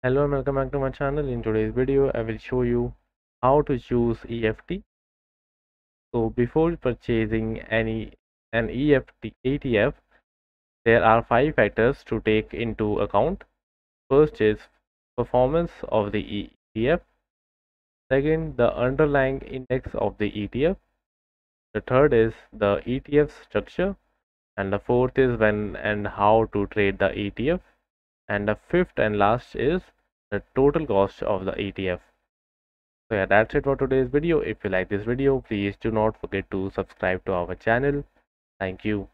Hello and welcome back to my channel. In today's video, I will show you how to choose EFT. So before purchasing an EFT ETF, there are 5 factors to take into account. First is performance of the ETF. Second, the underlying index of the ETF. The third is the ETF structure. And the fourth is when and how to trade the ETF. And the fifth and last is the total cost of the ETF. So yeah, that's it for today's video. If you like this video, please do not forget to subscribe to our channel. Thank you.